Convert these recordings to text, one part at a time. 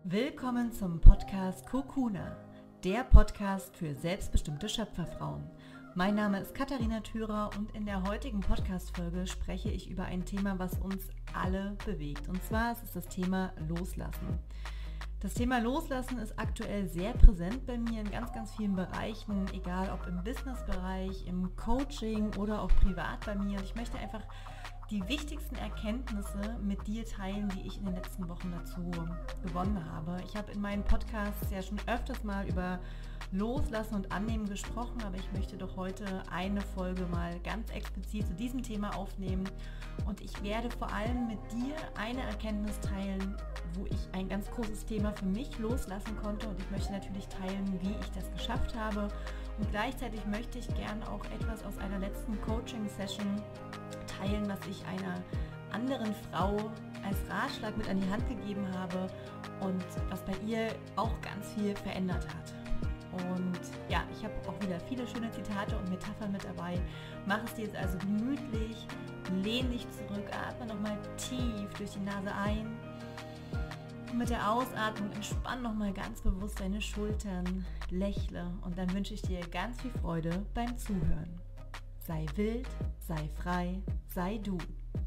Willkommen zum Podcast Kokuna, der Podcast für selbstbestimmte Schöpferfrauen. Mein Name ist Katharina Thürer und in der heutigen Podcast-Folge spreche ich über ein Thema, was uns alle bewegt. Und zwar ist es das Thema Loslassen. Das Thema Loslassen ist aktuell sehr präsent bei mir in ganz, ganz vielen Bereichen, egal ob im Businessbereich, im Coaching oder auch privat bei mir. Und ich möchte einfach die wichtigsten Erkenntnisse mit dir teilen, die ich in den letzten Wochen dazu gewonnen habe. Ich habe in meinen Podcasts ja schon öfters mal über Loslassen und Annehmen gesprochen, aber ich möchte doch heute eine Folge mal ganz explizit zu diesem Thema aufnehmen. Und ich werde vor allem mit dir eine Erkenntnis teilen, wo ich ein ganz großes Thema für mich loslassen konnte. Und ich möchte natürlich teilen, wie ich das geschafft habe. Und gleichzeitig möchte ich gerne auch etwas aus einer letzten Coaching-Session teilen, was ich einer anderen Frau als Ratschlag mit an die Hand gegeben habe und was bei ihr auch ganz viel verändert hat. Und ja, ich habe auch wieder viele schöne Zitate und Metaphern mit dabei. Mach es dir jetzt also gemütlich, lehn dich zurück, atme nochmal tief durch die Nase ein. Und mit der Ausatmung entspann nochmal ganz bewusst deine Schultern, lächle und dann wünsche ich dir ganz viel Freude beim Zuhören. Sei wild, sei frei, sei du.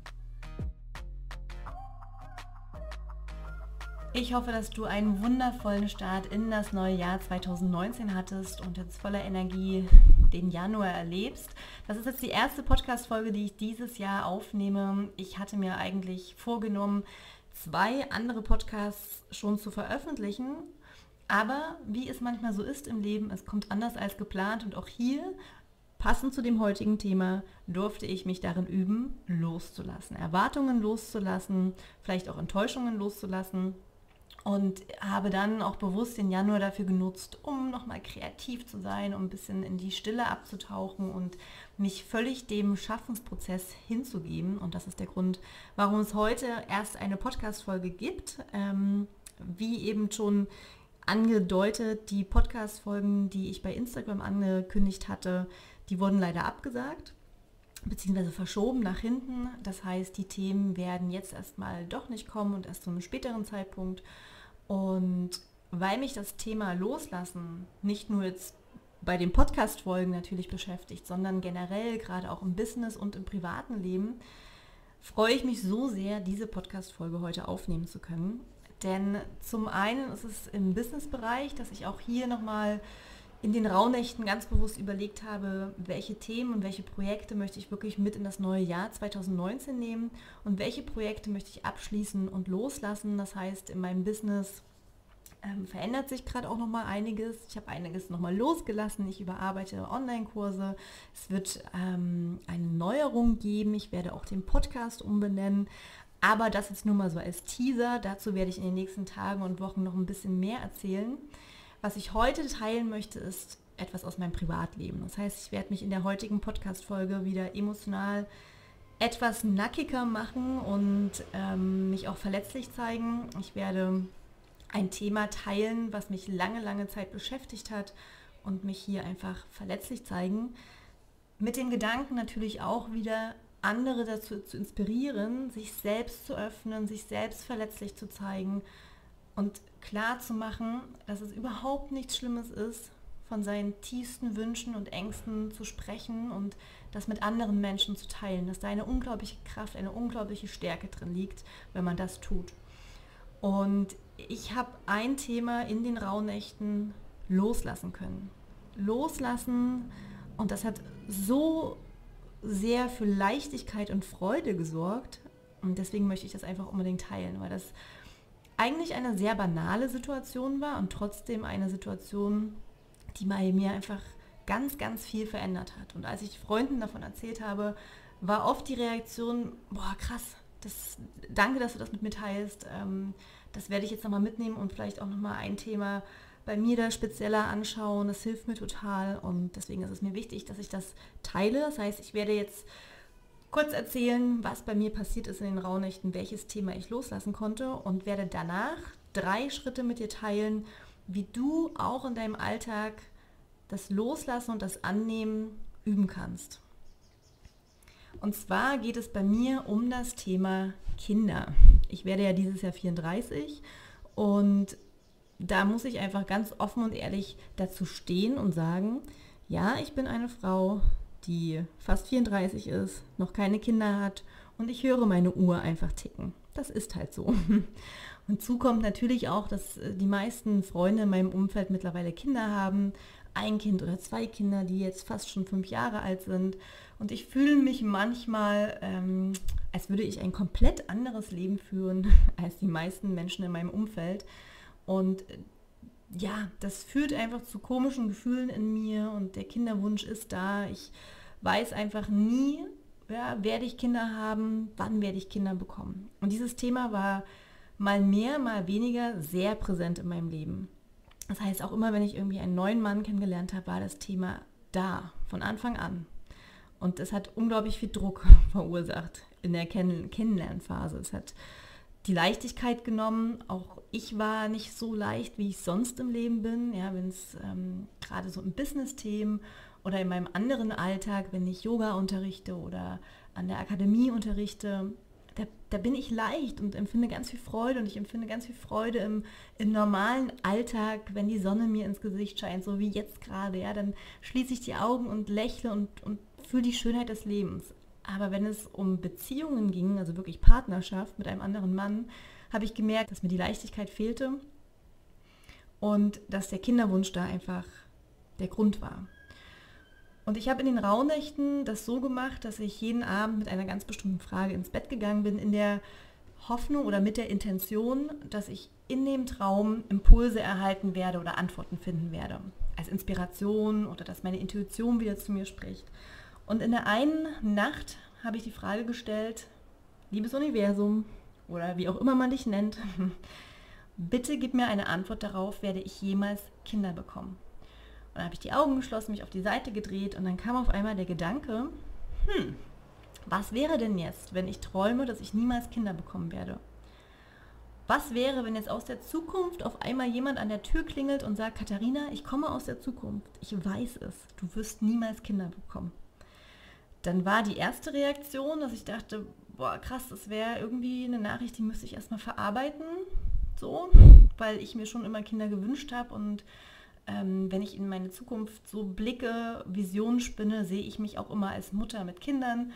Ich hoffe, dass du einen wundervollen Start in das neue Jahr 2019 hattest und jetzt voller Energie den Januar erlebst. Das ist jetzt die erste Podcast-Folge, die ich dieses Jahr aufnehme. Ich hatte mir eigentlich vorgenommen, 2 andere Podcasts schon zu veröffentlichen. Aber wie es manchmal so ist im Leben, es kommt anders als geplant und auch hier, passend zu dem heutigen Thema, durfte ich mich darin üben, loszulassen, Erwartungen loszulassen, vielleicht auch Enttäuschungen loszulassen und habe dann auch bewusst den Januar dafür genutzt, um nochmal kreativ zu sein, um ein bisschen in die Stille abzutauchen und mich völlig dem Schaffensprozess hinzugeben. Und das ist der Grund, warum es heute erst eine Podcast-Folge gibt. Wie eben schon angedeutet, die Podcast-Folgen, die ich bei Instagram angekündigt hatte, die wurden leider abgesagt, beziehungsweise verschoben nach hinten. Das heißt, die Themen werden jetzt erstmal doch nicht kommen und erst zu einem späteren Zeitpunkt. Und weil mich das Thema Loslassen nicht nur jetzt bei den Podcast-Folgen natürlich beschäftigt, sondern generell gerade auch im Business und im privaten Leben, freue ich mich so sehr, diese Podcast-Folge heute aufnehmen zu können. Denn zum einen ist es im Business-Bereich, dass ich auch hier nochmal in den Rauhnächten ganz bewusst überlegt habe, welche Themen und welche Projekte möchte ich wirklich mit in das neue Jahr 2019 nehmen und welche Projekte möchte ich abschließen und loslassen. Das heißt, in meinem Business verändert sich gerade auch nochmal einiges. Ich habe einiges nochmal losgelassen. Ich überarbeite Online-Kurse. Es wird eine Neuerung geben. Ich werde auch den Podcast umbenennen. Aber das jetzt nur mal so als Teaser. Dazu werde ich in den nächsten Tagen und Wochen noch ein bisschen mehr erzählen. Was ich heute teilen möchte, ist etwas aus meinem Privatleben. Das heißt, ich werde mich in der heutigen Podcast-Folge wieder emotional etwas nackiger machen und mich auch verletzlich zeigen. Ich werde ein Thema teilen, was mich lange, lange Zeit beschäftigt hat und mich hier einfach verletzlich zeigen. Mit dem Gedanken natürlich auch wieder, andere dazu zu inspirieren, sich selbst zu öffnen, sich selbst verletzlich zu zeigen und klar zu machen, dass es überhaupt nichts Schlimmes ist, von seinen tiefsten Wünschen und Ängsten zu sprechen und das mit anderen Menschen zu teilen, dass da eine unglaubliche Kraft, eine unglaubliche Stärke drin liegt, wenn man das tut. Und ich habe ein Thema in den Rauhnächten loslassen können. Loslassen, und das hat so sehr für Leichtigkeit und Freude gesorgt und deswegen möchte ich das einfach unbedingt teilen, weil das eigentlich eine sehr banale Situation war und trotzdem eine Situation, die bei mir einfach ganz, ganz viel verändert hat. Und als ich Freunden davon erzählt habe, war oft die Reaktion, boah krass, danke, dass du das mit mir teilst, das werde ich jetzt nochmal mitnehmen und vielleicht auch nochmal ein Thema bei mir da spezieller anschauen, das hilft mir total und deswegen ist es mir wichtig, dass ich das teile. Das heißt, ich werde jetzt kurz erzählen, was bei mir passiert ist in den Rauhnächten, welches Thema ich loslassen konnte und werde danach 3 Schritte mit dir teilen, wie du auch in deinem Alltag das Loslassen und das Annehmen üben kannst. Und zwar geht es bei mir um das Thema Kinder. Ich werde ja dieses Jahr 34 und da muss ich einfach ganz offen und ehrlich dazu stehen und sagen, ja, ich bin eine Frau, die fast 34 ist, noch keine Kinder hat und ich höre meine Uhr einfach ticken. Das ist halt so. Und hinzu kommt natürlich auch, dass die meisten Freunde in meinem Umfeld mittlerweile Kinder haben. Ein Kind oder 2 Kinder, die jetzt fast schon 5 Jahre alt sind. Und ich fühle mich manchmal, als würde ich ein komplett anderes Leben führen als die meisten Menschen in meinem Umfeld. Und ja, das führt einfach zu komischen Gefühlen in mir und der Kinderwunsch ist da. Ich weiß einfach nie, ja, werde ich Kinder haben, wann werde ich Kinder bekommen. Und dieses Thema war mal mehr, mal weniger sehr präsent in meinem Leben. Das heißt, auch immer, wenn ich irgendwie einen neuen Mann kennengelernt habe, war das Thema da, von Anfang an. Und es hat unglaublich viel Druck verursacht in der Kennenlernphase. Es hat die Leichtigkeit genommen. Auch ich war nicht so leicht, wie ich sonst im Leben bin. Ja, wenn es gerade so in Business-Themen oder in meinem anderen Alltag, wenn ich Yoga unterrichte oder an der Akademie unterrichte, da bin ich leicht und empfinde ganz viel Freude. Und ich empfinde ganz viel Freude im normalen Alltag, wenn die Sonne mir ins Gesicht scheint, so wie jetzt gerade. Ja, dann schließe ich die Augen und lächle und fühle die Schönheit des Lebens. Aber wenn es um Beziehungen ging, also wirklich Partnerschaft mit einem anderen Mann, habe ich gemerkt, dass mir die Leichtigkeit fehlte und dass der Kinderwunsch da einfach der Grund war. Und ich habe in den Rauhnächten das so gemacht, dass ich jeden Abend mit einer ganz bestimmten Frage ins Bett gegangen bin, in der Hoffnung oder mit der Intention, dass ich in dem Traum Impulse erhalten werde oder Antworten finden werde. Als Inspiration oder dass meine Intuition wieder zu mir spricht. Und in der einen Nacht habe ich die Frage gestellt, liebes Universum oder wie auch immer man dich nennt, bitte gib mir eine Antwort darauf, werde ich jemals Kinder bekommen? Und dann habe ich die Augen geschlossen, mich auf die Seite gedreht und dann kam auf einmal der Gedanke, was wäre denn jetzt, wenn ich träume, dass ich niemals Kinder bekommen werde? Was wäre, wenn jetzt aus der Zukunft auf einmal jemand an der Tür klingelt und sagt, Katharina, ich komme aus der Zukunft, ich weiß es, du wirst niemals Kinder bekommen. Dann war die erste Reaktion, dass ich dachte, boah krass, das wäre irgendwie eine Nachricht, die müsste ich erstmal verarbeiten, so, weil ich mir schon immer Kinder gewünscht habe und wenn ich in meine Zukunft so blicke, Visionen spinne, sehe ich mich auch immer als Mutter mit Kindern.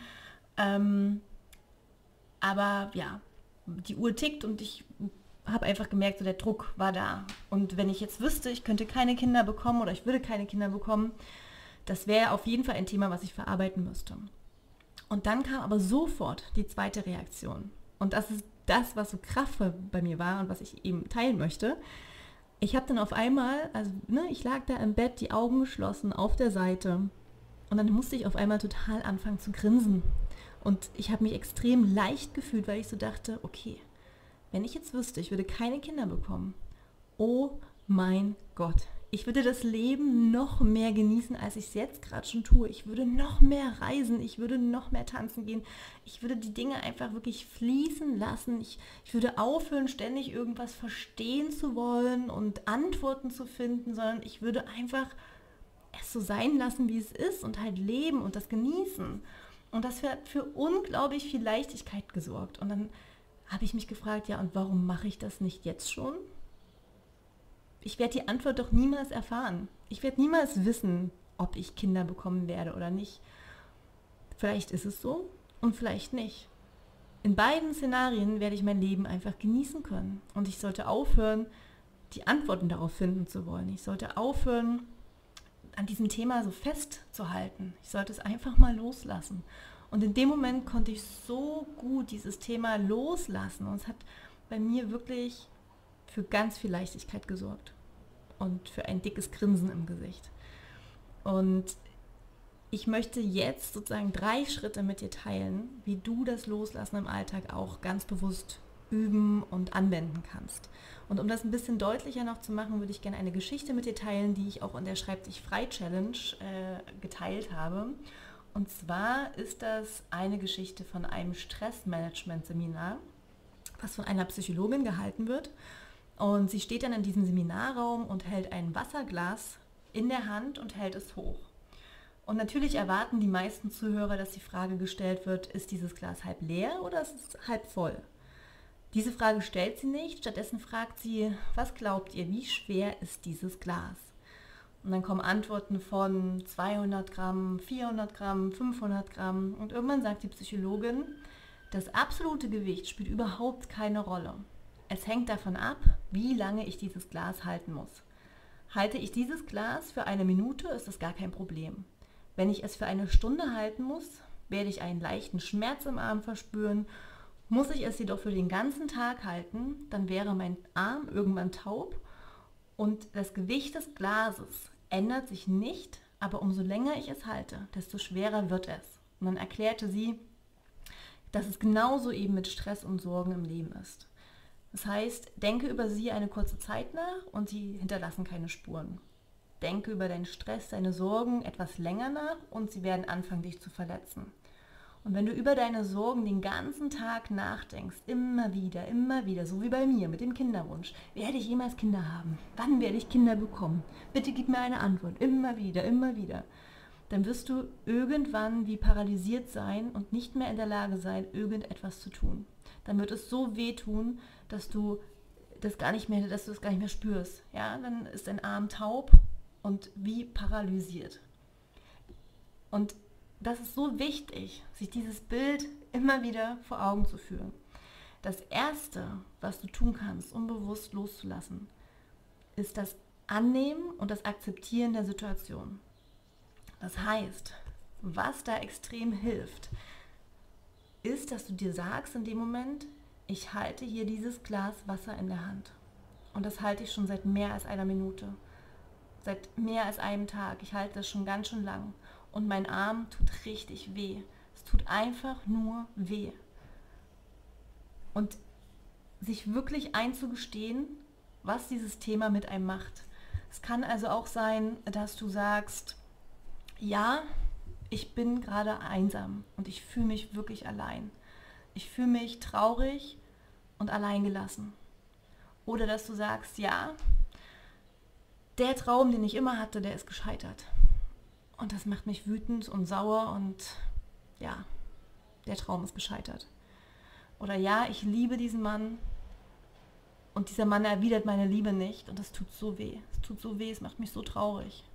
Aber ja, die Uhr tickt und ich habe einfach gemerkt, so der Druck war da. Und wenn ich jetzt wüsste, ich könnte keine Kinder bekommen oder ich würde keine Kinder bekommen, das wäre auf jeden Fall ein Thema, was ich verarbeiten müsste. Und dann kam aber sofort die zweite Reaktion. Und das ist das, was so kraftvoll bei mir war und was ich eben teilen möchte. Ich habe dann auf einmal, ich lag da im Bett, die Augen geschlossen, auf der Seite. Und dann musste ich auf einmal total anfangen zu grinsen. Und ich habe mich extrem leicht gefühlt, weil ich so dachte, okay, wenn ich jetzt wüsste, ich würde keine Kinder bekommen, oh mein Gott, ich würde das Leben noch mehr genießen, als ich es jetzt gerade schon tue. Ich würde noch mehr reisen, ich würde noch mehr tanzen gehen. Ich würde die Dinge einfach wirklich fließen lassen. Ich würde aufhören, ständig irgendwas verstehen zu wollen und Antworten zu finden, sondern ich würde einfach es so sein lassen, wie es ist und halt leben und das genießen. Und das hat für unglaublich viel Leichtigkeit gesorgt. Und dann habe ich mich gefragt, ja, und warum mache ich das nicht jetzt schon? Ich werde die Antwort doch niemals erfahren. Ich werde niemals wissen, ob ich Kinder bekommen werde oder nicht. Vielleicht ist es so und vielleicht nicht. In beiden Szenarien werde ich mein Leben einfach genießen können. Und ich sollte aufhören, die Antworten darauf finden zu wollen. Ich sollte aufhören, an diesem Thema so festzuhalten. Ich sollte es einfach mal loslassen. Und in dem Moment konnte ich so gut dieses Thema loslassen. Und es hat bei mir wirklich für ganz viel Leichtigkeit gesorgt und für ein dickes Grinsen im Gesicht. Und ich möchte jetzt sozusagen 3 Schritte mit dir teilen, wie du das Loslassen im Alltag auch ganz bewusst üben und anwenden kannst. Und um das ein bisschen deutlicher noch zu machen, würde ich gerne eine Geschichte mit dir teilen, die ich auch in der Schreib dich frei Challenge geteilt habe. Und zwar ist das eine Geschichte von einem Stressmanagement-Seminar, was von einer Psychologin gehalten wird. Und sie steht dann in diesem Seminarraum und hält ein Wasserglas in der Hand und hält es hoch. Und natürlich erwarten die meisten Zuhörer, dass die Frage gestellt wird, ist dieses Glas halb leer oder ist es halb voll? Diese Frage stellt sie nicht, stattdessen fragt sie, was glaubt ihr, wie schwer ist dieses Glas? Und dann kommen Antworten von 200 Gramm, 400 Gramm, 500 Gramm und irgendwann sagt die Psychologin, das absolute Gewicht spielt überhaupt keine Rolle. Es hängt davon ab, wie lange ich dieses Glas halten muss. Halte ich dieses Glas für 1 Minute, ist das gar kein Problem. Wenn ich es für 1 Stunde halten muss, werde ich einen leichten Schmerz im Arm verspüren. Muss ich es jedoch für den ganzen Tag halten, dann wäre mein Arm irgendwann taub und das Gewicht des Glases ändert sich nicht, aber umso länger ich es halte, desto schwerer wird es. Und dann erklärte sie, dass es genauso eben mit Stress und Sorgen im Leben ist. Das heißt, denke über sie eine kurze Zeit nach und sie hinterlassen keine Spuren. Denke über deinen Stress, deine Sorgen etwas länger nach und sie werden anfangen, dich zu verletzen. Und wenn du über deine Sorgen den ganzen Tag nachdenkst, immer wieder, so wie bei mir mit dem Kinderwunsch, werde ich jemals Kinder haben? Wann werde ich Kinder bekommen? Bitte gib mir eine Antwort, immer wieder, dann wirst du irgendwann wie paralysiert sein und nicht mehr in der Lage sein, irgendetwas zu tun. Dann wird es so wehtun, dass du es gar nicht mehr spürst. Ja? Dann ist dein Arm taub und wie paralysiert. Und das ist so wichtig, sich dieses Bild immer wieder vor Augen zu führen. Das Erste, was du tun kannst, um bewusst loszulassen, ist das Annehmen und das Akzeptieren der Situation. Das heißt, was da extrem hilft, ist, dass du dir sagst in dem Moment, ich halte hier dieses Glas Wasser in der Hand. Und das halte ich schon seit mehr als 1 Minute, seit mehr als einem Tag. Ich halte das schon ganz schön lang. Und mein Arm tut richtig weh. Es tut einfach nur weh. Und sich wirklich einzugestehen, was dieses Thema mit einem macht. Es kann also auch sein, dass du sagst, ja, ich bin gerade einsam und ich fühle mich wirklich allein. Ich fühle mich traurig und alleingelassen. Oder dass du sagst, ja, der Traum, den ich immer hatte, der ist gescheitert. Und das macht mich wütend und sauer und ja, der Traum ist gescheitert. Oder ja, ich liebe diesen Mann und dieser Mann erwidert meine Liebe nicht und das tut so weh. Es tut so weh, es macht mich so traurig.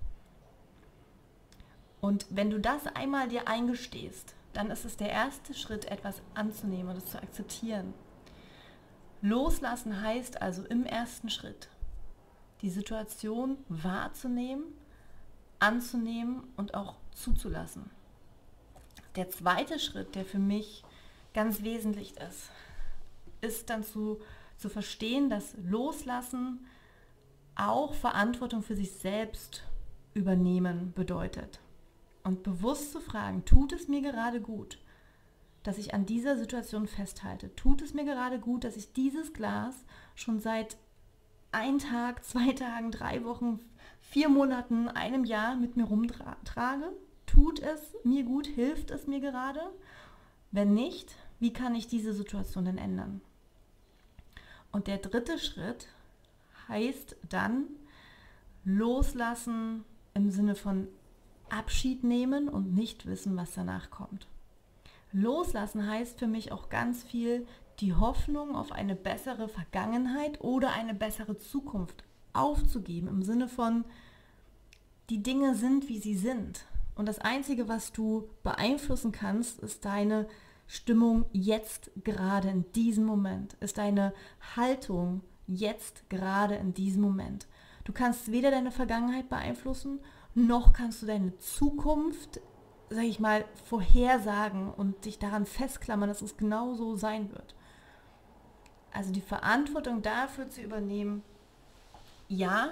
Und wenn du das einmal dir eingestehst, dann ist es der erste Schritt, etwas anzunehmen und es zu akzeptieren. Loslassen heißt also im ersten Schritt, die Situation wahrzunehmen, anzunehmen und auch zuzulassen. Der zweite Schritt, der für mich ganz wesentlich ist dann zu verstehen, dass Loslassen auch Verantwortung für sich selbst übernehmen bedeutet. Und bewusst zu fragen, tut es mir gerade gut, dass ich an dieser Situation festhalte? Tut es mir gerade gut, dass ich dieses Glas schon seit 1 Tag, 2 Tagen, 3 Wochen, 4 Monaten, einem Jahr mit mir rumtrage? Tut es mir gut? Hilft es mir gerade? Wenn nicht, wie kann ich diese Situation denn ändern? Und der dritte Schritt heißt dann loslassen im Sinne von Abschied nehmen und nicht wissen, was danach kommt. Loslassen heißt für mich auch ganz viel, die Hoffnung auf eine bessere Vergangenheit oder eine bessere Zukunft aufzugeben, im Sinne von, die Dinge sind, wie sie sind. Und das Einzige, was du beeinflussen kannst, ist deine Stimmung jetzt gerade in diesem Moment, ist deine Haltung jetzt gerade in diesem Moment. Du kannst weder deine Vergangenheit beeinflussen, noch kannst du deine Zukunft, sag ich mal, vorhersagen und dich daran festklammern, dass es genau so sein wird. Also die Verantwortung dafür zu übernehmen, ja,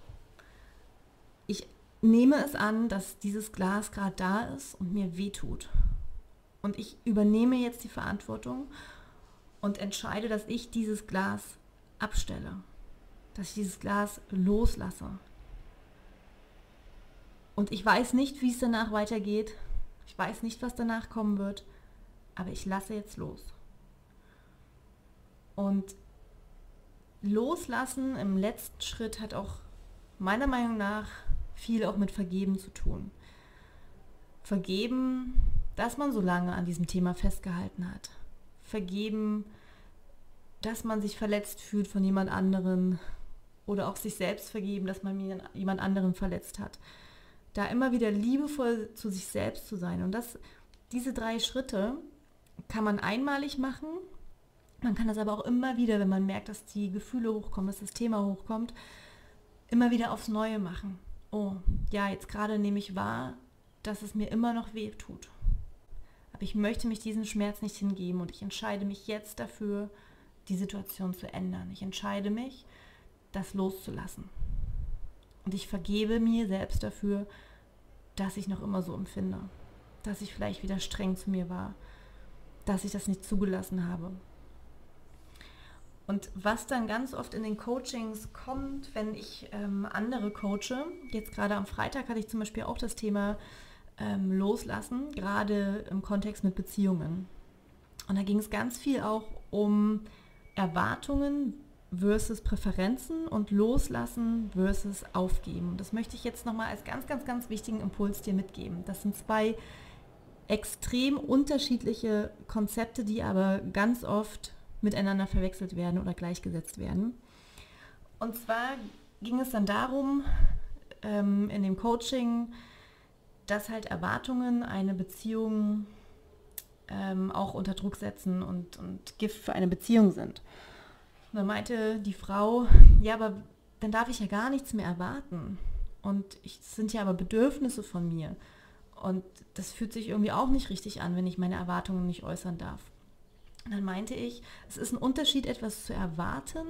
ich nehme es an, dass dieses Glas gerade da ist und mir wehtut. Und ich übernehme jetzt die Verantwortung und entscheide, dass ich dieses Glas abstelle, dass ich dieses Glas loslasse. Und ich weiß nicht, wie es danach weitergeht. Ich weiß nicht, was danach kommen wird. Aber ich lasse jetzt los. Und loslassen im letzten Schritt hat auch meiner Meinung nach viel auch mit Vergeben zu tun. Vergeben, dass man so lange an diesem Thema festgehalten hat. Vergeben, dass man sich verletzt fühlt von jemand anderen oder auch sich selbst vergeben, dass man jemand anderen verletzt hat. Da immer wieder liebevoll zu sich selbst zu sein. Und diese 3 Schritte kann man einmalig machen. Man kann das aber auch immer wieder, wenn man merkt, dass die Gefühle hochkommen, dass das Thema hochkommt, immer wieder aufs Neue machen. Oh, ja, jetzt gerade nehme ich wahr, dass es mir immer noch weh tut. Aber ich möchte mich diesem Schmerz nicht hingeben und ich entscheide mich jetzt dafür, die Situation zu ändern. Ich entscheide mich, das loszulassen. Und ich vergebe mir selbst dafür, dass ich noch immer so empfinde. Dass ich vielleicht wieder streng zu mir war. Dass ich das nicht zugelassen habe. Und was dann ganz oft in den Coachings kommt, wenn ich andere coache, jetzt gerade am Freitag hatte ich zum Beispiel auch das Thema Loslassen, gerade im Kontext mit Beziehungen. Und da ging es ganz viel auch um Erwartungen versus Präferenzen und Loslassen versus Aufgeben. Und das möchte ich jetzt nochmal als ganz, ganz, ganz wichtigen Impuls dir mitgeben. Das sind 2 extrem unterschiedliche Konzepte, die aber ganz oft miteinander verwechselt werden oder gleichgesetzt werden. Und zwar ging es dann darum, in dem Coaching, dass halt Erwartungen eine Beziehung auch unter Druck setzen und Gift für eine Beziehung sind. Und dann meinte die Frau, ja, aber dann darf ich ja gar nichts mehr erwarten. Und es sind ja aber Bedürfnisse von mir. Und das fühlt sich irgendwie auch nicht richtig an, wenn ich meine Erwartungen nicht äußern darf. Und dann meinte ich, es ist ein Unterschied, etwas zu erwarten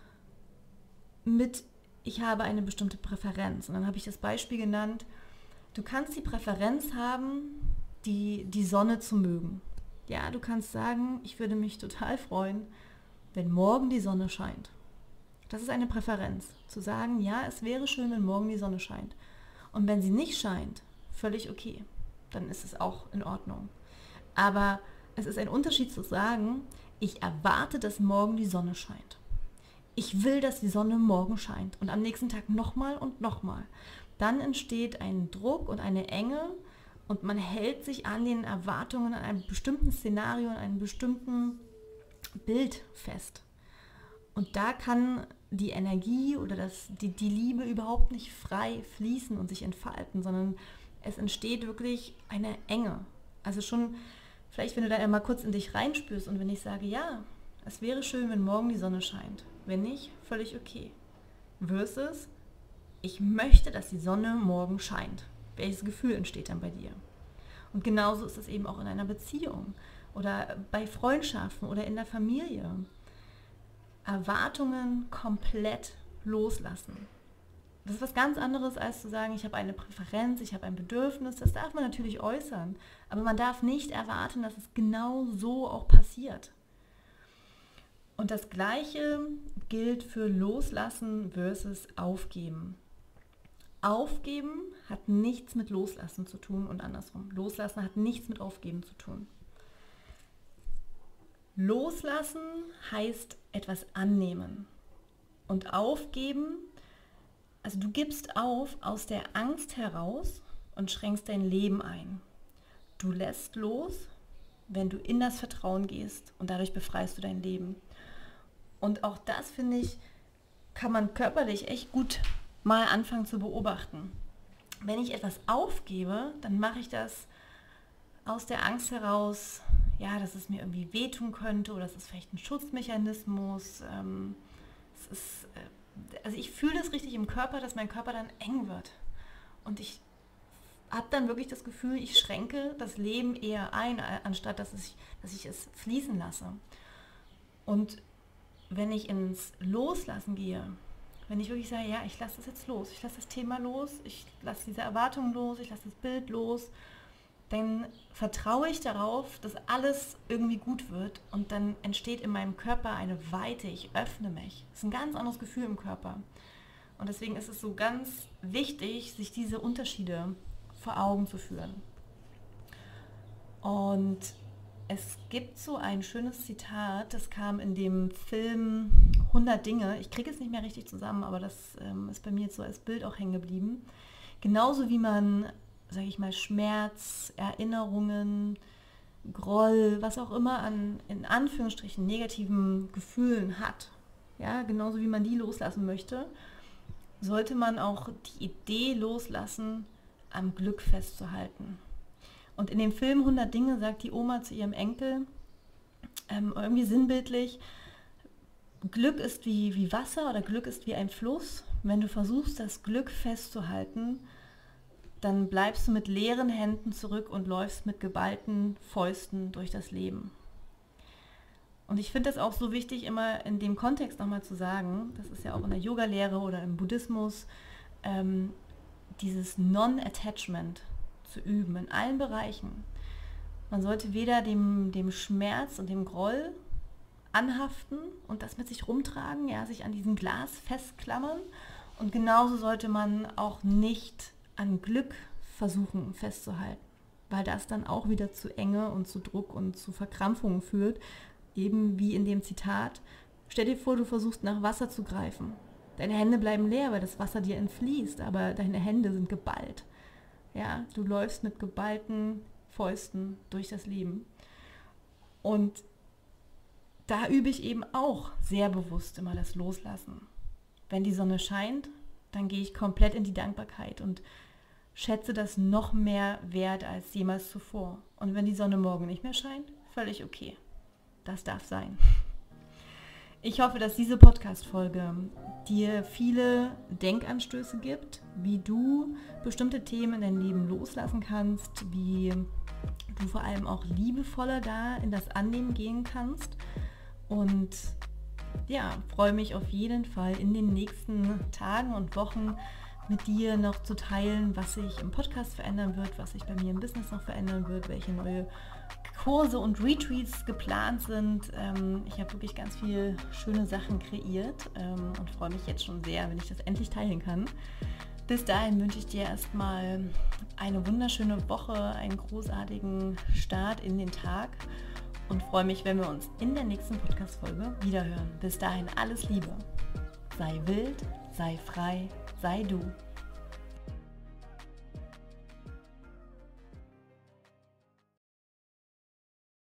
mit, ich habe eine bestimmte Präferenz. Und dann habe ich das Beispiel genannt, du kannst die Präferenz haben, die Sonne zu mögen. Ja, du kannst sagen, ich würde mich total freuen, wenn morgen die Sonne scheint. Das ist eine Präferenz. Zu sagen, ja, es wäre schön, wenn morgen die Sonne scheint. Und wenn sie nicht scheint, völlig okay. Dann ist es auch in Ordnung. Aber es ist ein Unterschied zu sagen, ich erwarte, dass morgen die Sonne scheint. Ich will, dass die Sonne morgen scheint. Und am nächsten Tag nochmal und nochmal. Dann entsteht ein Druck und eine Enge und man hält sich an den Erwartungen, an einem bestimmten Szenario, an einem bestimmten Bild fest. Und da kann die Energie oder die Liebe überhaupt nicht frei fließen und sich entfalten, sondern es entsteht wirklich eine Enge. Also schon, vielleicht wenn du da einmal kurz in dich reinspürst und wenn ich sage, ja, es wäre schön, wenn morgen die Sonne scheint. Wenn nicht, völlig okay. Versus, ich möchte, dass die Sonne morgen scheint. Welches Gefühl entsteht dann bei dir? Und genauso ist es eben auch in einer Beziehung oder bei Freundschaften oder in der Familie. Erwartungen komplett loslassen. Das ist was ganz anderes, als zu sagen, ich habe eine Präferenz, ich habe ein Bedürfnis. Das darf man natürlich äußern, aber man darf nicht erwarten, dass es genau so auch passiert. Und das Gleiche gilt für Loslassen versus Aufgeben. Aufgeben hat nichts mit Loslassen zu tun und andersrum. Loslassen hat nichts mit Aufgeben zu tun. Loslassen heißt etwas annehmen. Und aufgeben, also du gibst auf aus der Angst heraus und schränkst dein Leben ein. Du lässt los, wenn du in das Vertrauen gehst und dadurch befreist du dein Leben. Und auch das, finde ich, kann man körperlich echt gut mal anfangen zu beobachten. Wenn ich etwas aufgebe, dann mache ich das aus der Angst heraus, ja, dass es mir irgendwie wehtun könnte oder es ist vielleicht ein Schutzmechanismus. Also ich fühle das richtig im Körper, dass mein Körper dann eng wird. Und ich habe dann wirklich das Gefühl, ich schränke das Leben eher ein, anstatt dass ich es fließen lasse. Und wenn ich ins Loslassen gehe, wenn ich wirklich sage, ja, ich lasse das jetzt los, ich lasse das Thema los, ich lasse diese Erwartung los, ich lasse das Bild los, dann vertraue ich darauf, dass alles irgendwie gut wird und dann entsteht in meinem Körper eine Weite, ich öffne mich. Das ist ein ganz anderes Gefühl im Körper. Und deswegen ist es so ganz wichtig, sich diese Unterschiede vor Augen zu führen. Und es gibt so ein schönes Zitat, das kam in dem Film 100 Dinge. Ich kriege es nicht mehr richtig zusammen, aber das ist bei mir jetzt so als Bild auch hängen geblieben. Genauso wie man, sage ich mal, Schmerz, Erinnerungen, Groll, was auch immer an, in Anführungsstrichen, negativen Gefühlen hat, ja, genauso wie man die loslassen möchte, sollte man auch die Idee loslassen, am Glück festzuhalten. Und in dem Film 100 Dinge sagt die Oma zu ihrem Enkel, irgendwie sinnbildlich, Glück ist wie Wasser oder Glück ist wie ein Fluss. Wenn du versuchst, das Glück festzuhalten, dann bleibst du mit leeren Händen zurück und läufst mit geballten Fäusten durch das Leben. Und ich finde das auch so wichtig, immer in dem Kontext nochmal zu sagen, das ist ja auch in der Yoga-Lehre oder im Buddhismus, dieses Non-Attachment zu üben in allen Bereichen. Man sollte weder dem Schmerz und dem Groll anhaften und das mit sich rumtragen, ja, sich an diesem Glas festklammern, und genauso sollte man auch nicht an Glück versuchen festzuhalten, weil das dann auch wieder zu Enge und zu Druck und zu Verkrampfungen führt, eben wie in dem Zitat, stell dir vor, du versuchst nach Wasser zu greifen. Deine Hände bleiben leer, weil das Wasser dir entfließt, aber deine Hände sind geballt. Ja, du läufst mit geballten Fäusten durch das Leben. Und da übe ich eben auch sehr bewusst immer das Loslassen. Wenn die Sonne scheint, dann gehe ich komplett in die Dankbarkeit und schätze das noch mehr wert als jemals zuvor. Und wenn die Sonne morgen nicht mehr scheint, völlig okay. Das darf sein. Ich hoffe, dass diese Podcast-Folge dir viele Denkanstöße gibt, wie du bestimmte Themen in deinem Leben loslassen kannst, wie du vor allem auch liebevoller da in das Annehmen gehen kannst. Und ja, freue mich auf jeden Fall in den nächsten Tagen und Wochen mit dir noch zu teilen, was sich im Podcast verändern wird, was sich bei mir im Business noch verändern wird, welche neue Kurse und Retreats geplant sind. Ich habe wirklich ganz viele schöne Sachen kreiert und freue mich jetzt schon sehr, wenn ich das endlich teilen kann. Bis dahin wünsche ich dir erstmal eine wunderschöne Woche, einen großartigen Start in den Tag und freue mich, wenn wir uns in der nächsten Podcast-Folge wiederhören. Bis dahin alles Liebe. Sei wild, sei frei, sei du.